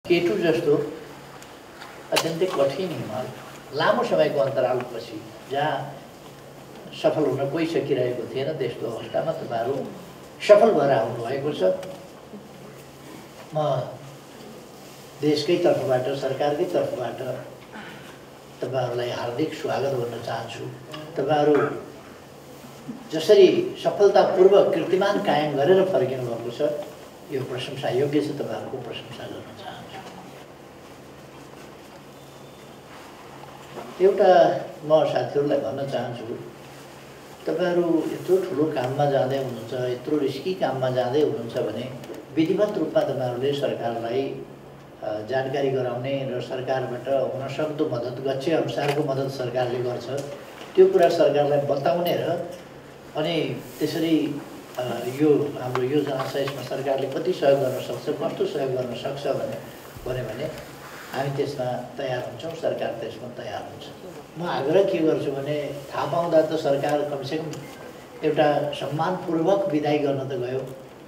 K2 जस्तो अत्यन्तै कठिन हिमाल लामो समयको अन्तरालपछि जहाँ सफल हुन कोही सकिरहेको थिएन त्यस्तो अवस्थामा तपाईहरु सफल भएर आउनुभएको छ। म देशकै तर्फबाट सरकारकै तर्फबाट तपाईहरुलाई हार्दिक स्वागत गर्न चाहन्छु। तपाईहरु जसरी सफलतापूर्वक कीर्तिमान कायम गरेर फर्किनु भएको छ यो प्रशंसा योग्य छ। तपाईहरुको प्रशंसा गर्न चाहन्छु। एउटा म साथीहरुलाई भन्न चाहन्छु तपाईहरु यत्रो ठुलो काममा जाँदै हुनुहुन्छ यत्रो रिस्की काममा जाँदै हुनुहुन्छ भने विधिवत रूपमा तपाईहरुले सरकारलाई जानकारी गराउने र सरकारबाट हुन सक्दो मद्दत गच्छे अनुसारको मद्दत सरकारले गर्छ त्यो कुरा सरकारलाई बताउने र अनि त्यसरी यो हाम्रो योजना यसमा सरकारले कति सहयोग गर्न सक्छ कस्तो सहयोग गर्न सक्छ भने हामी त्यसमा तयार हुन्छौं। सरकार त्यसमा तयार हुन्छ। म आग्रह के गर्छु भने थाहा पाउँदा त सरकार कमसेकम एउटा सम्मानपूर्वक विदाई गर्न त गयो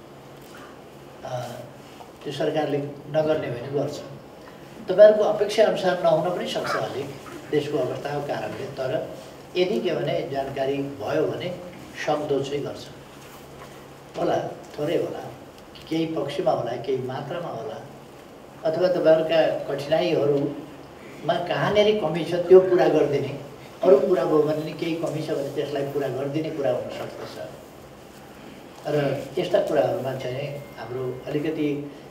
त्यो सरकारले नगर्ने भने गर्छ। तपाईहरुको अपेक्षा अनुसार नहुन पनि सक्छ अलि देशको अवस्थाको कारणले। तर यदि के भने जानकारी भयो भने सक्दो चाहिँ गर्छ होला थोरै होला केही पक्षमा होला केही मात्रामा होला अथवा तपाईहरुका कठिनाइहरुमा कहाँनेरि कमी छ त्यो पूरा गर्दिने अरु कुरा भयो भने केही कमी छ भने त्यसलाई पूरा गर्दिने कुरा हुन सक्छ। र यस्ता कुराहरुमा चाहिँ हाम्रो अलिकति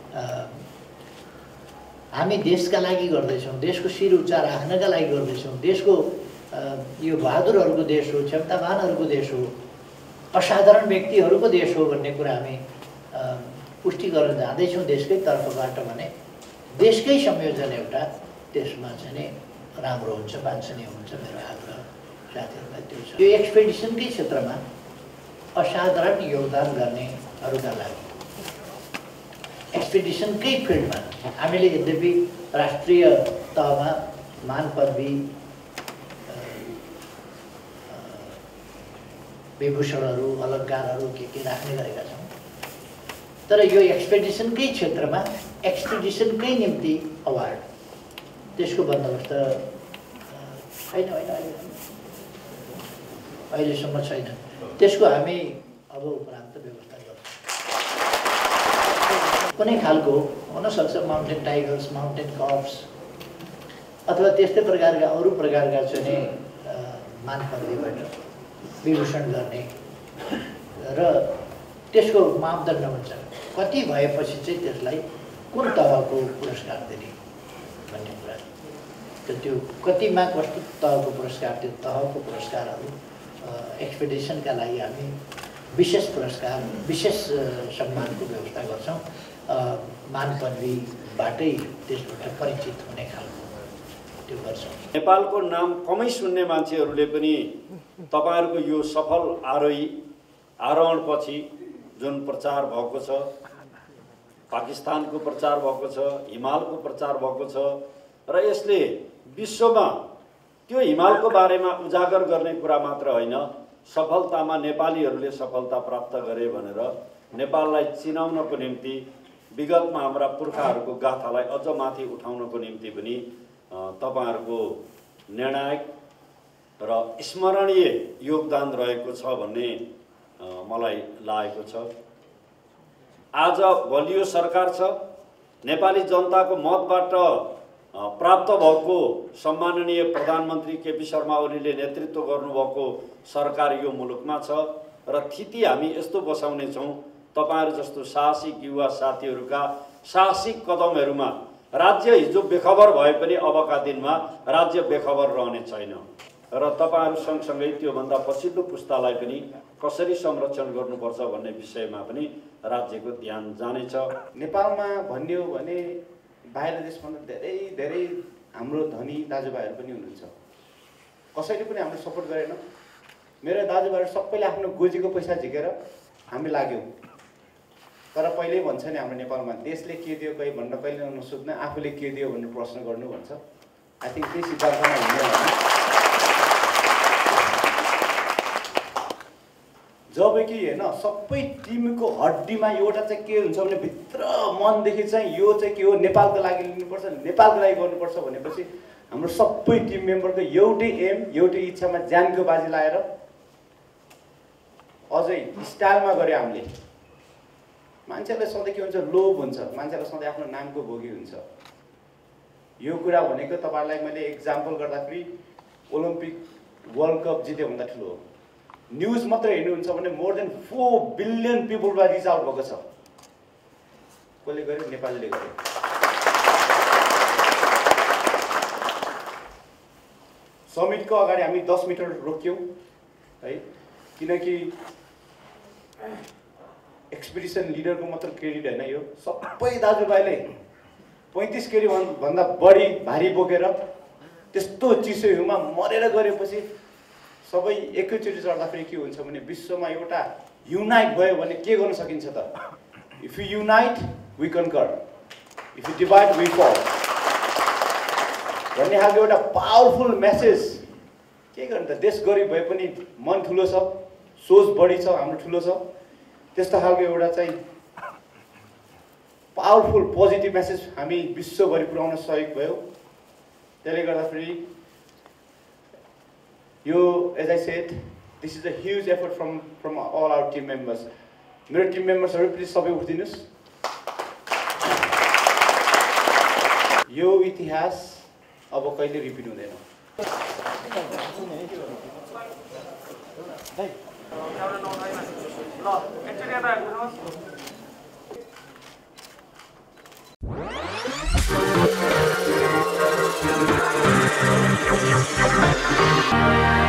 हामी देशका लागि गर्दैछौं देशको शिर उच्च राख्नका लागि गर्दैछौं देशको यो बहादुरहरुको देश हो क्षमतावानहरुको देश हो असाधारण व्यक्तिहरुको देश हो भन्ने कुरा हामी पुष्टि गर्न जाँदैछौं देशकै तर्फबाट भने देशकै संयोजन एउटा त्यसमा चाहिँ राम्रो हुन्छ वाञ्छनीय हुन्छ। मेरो आग्रह साथीहरुलाई त्यो छ। यो एक्सपेडिसनकै क्षेत्रमा असाधारण योगदान गर्नेहरुका लागि एक्सपेडिसनकै फिल्डमा हामीले यद्यपि राष्ट्रिय तहमा मान पदवी विभूषणहरु अलंकारहरु के राख्ने गरेका छौं तर यो एक्सपेडिसनकै क्षेत्रमा एक्सपेडिसनकै निम्ति अवार्ड त्यसको बन्दोबस्त छैन अहिलेसम्म छैन। त्यसको हामी अब उपरान्त व्यवस्था गर्छौं। कुनै खालको हुन सक्छ माउन्टेन टाइगर्स माउन्टेन कप्स अथवा त्यस्तै प्रकारका अरु प्रकारका चाहिँ मान पदवीबाट विभूषण गर्ने र त्यसको मापदण्ड हुन्छ कति भएपछि चाहिँ त्यसलाई कुन तहको पुरस्कार दिने भन्ने कुरा। त्यो कतिमा कस्तो तहको पुरस्कार त्यो तहको पुरस्कारहरु एक्सपेडिसनका लागि हामी विशेष पुरस्कार विशेष सम्मानको व्यवस्था गर्छौं। मान पदवीबाटै त्यसबाट परिचित हुने खालको त्यो गर्छौं। नेपालको नाम कमै सुन्ने मान्छेहरुले पनि तपाईहरुको यो सफल आरोहणपछि जुन प्रचार भएको छ पाकिस्तानको प्रचार भएको छ हिमालको प्रचार भएको छ र यसले विश्वमा त्यो हिमालको बारेमा उजागर गर्ने कुरा मात्र होइन सफलतामा नेपालीहरुले सफलता प्राप्त गरे भनेर नेपाललाई चिनाउनको निम्ति विगतमा हाम्रा पुर्खाहरुको गाथालाई अझ माथि उठाउनको निम्ति पनि तपाईहरुको निर्णायक र स्मरणीय योगदान रहेको छ भन्ने मलाई लागेको छ। आज बलियो सरकार छ नेपाली जनताको मतबाट प्राप्त भएको सम्माननीय प्रधानमन्त्री केपी शर्मा ओलीले नेतृत्व गर्नुभएको सरकार यो मुलुकमा छ र थिति हामी यस्तो बसाउने छौं तपाईहरु जस्तो साहसिक युवा साथीहरुका साहसिक कदमहरुमा राज्य हिजो बेखबर भए पनि अबका दिनमा राज्य बेखबर रहने छैन र तपाईहरु सँगसँगै त्यो भन्दा पछिल्लो पुस्तालाई पनि कसरी संरक्षण गर्नुपर्छ भन्ने विषयमा पनि राज्यको ध्यान जानेछ। नेपालमा भन्यो भने बाहिर देशभन्दा धेरै धेरै हाम्रो धनी दाजुभाइहरु पनि हुनुहुन्छ कसैले पनि हाम्रो सपोर्ट गरेन। मेरो दाजुभाइहरु सबैले आफ्नो गोजीको पैसा झिकेर हामी लाग्यौ तर पहिले भन्छ नि हाम्रो नेपालमा देशले के दियो कहि भन्न कहिले नसोध्न आफूले के दियो भनेर प्रश्न गर्नु भन्छ। आई थिंक त्यही सिद्धान्तमा हिँड्ने जब कि होइन सबै टिमको हड्डीमा एउटा चाहिँ के हुन्छ भने भित्र मनदेखि चाहिँ यो चाहिँ के हो नेपालको लागि लिनुपर्छ, नेपालको लागि गर्नुपर्छ भनेपछि हाम्रो सबै टिम मेम्बरको एउटै एम, एउटै इच्छामा ज्यानको बाजी लाएर अझै स्टाइलमा गऱ्यो हामीले। मान्छेलाई सधैँ के हुन्छ, लोभ हुन्छ, मान्छेलाई सधैँ आफ्नो नामको भोगी हुन्छ। यो कुरा भनेको तपाईँहरूलाई मैले एक्जाम्पल गर्दाखेरि ओलम्पिक वर्ल्ड कप जित्यो भन्दा ठुलो हो। न्युज मात्रै हेर्नुहुन्छ भने मोर देन 4 बिलियन पिपलमा रिच आउट भएको छ। कसले गर्यो? नेपालले गर्यो। समिटको अगाडि हामी 10 मिटर रोक्यौँ है, किनकि एक्सपिडिसन लिडरको मात्र क्रेडिट होइन, यो सबै दाजुभाइले 35 केजी भन्दा बढी भारी बोकेर त्यस्तो चिसो हिउँमा मरेर गरेपछि सबै एकैचोटि चढ्दाखेरि के हुन्छ भने विश्वमा एउटा युनाइट भयो भने के गर्न सकिन्छ त? If you unite we conquer, if you divide we fall भन्ने खालको एउटा पावरफुल मेसेज। के गर्नु त, देश गरिब भए पनि मन ठुलो छ, सोच बढी छ, हाम्रो ठुलो छ, त्यस्तो खालको एउटा चाहिँ पावरफुल पोजिटिभ मेसेज हामी विश्वभरि पुर्याउन सहयोग भयो। त्यसले गर्दाखेरि यो as I said this is a huge effort from all our team members. मेरो टिम मेम्बर्सहरू प्लिज सबै उठिदिनुहोस्। यो इतिहास अब कहिले रिपिट हुँदैन। ल